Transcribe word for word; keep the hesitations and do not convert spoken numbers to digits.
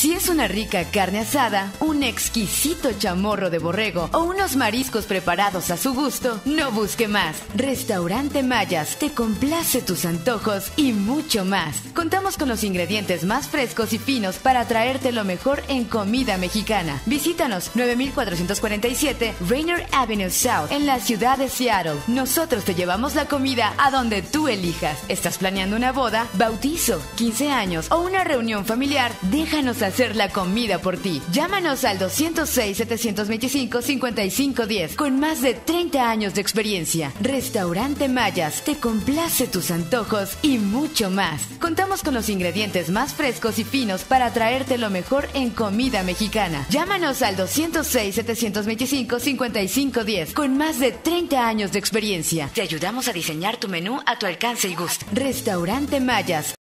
Si es una rica carne asada, un exquisito chamorro de borrego o unos mariscos preparados a su gusto, no busque más. Restaurante Mayas te complace tus antojos y mucho más. Contamos con los ingredientes más frescos y finos para traerte lo mejor en comida mexicana. Visítanos nueve mil cuatrocientos cuarenta y siete Rainier Avenue South en la ciudad de Seattle. Nosotros te llevamos la comida a donde tú elijas. ¿Estás planeando una boda, bautizo, quince años o una reunión familiar? Déjanos hacer la comida por ti. Llámanos al doscientos seis, setecientos veinticinco, cincuenta y cinco diez con más de treinta años de experiencia. Restaurante Mayas te complace tus antojos y mucho más. Contamos con los ingredientes más frescos y finos para traerte lo mejor en comida mexicana. Llámanos al doscientos seis, setecientos veinticinco, cincuenta y cinco diez con más de treinta años de experiencia. Te ayudamos a diseñar tu menú a tu alcance y gusto. Restaurante Mayas.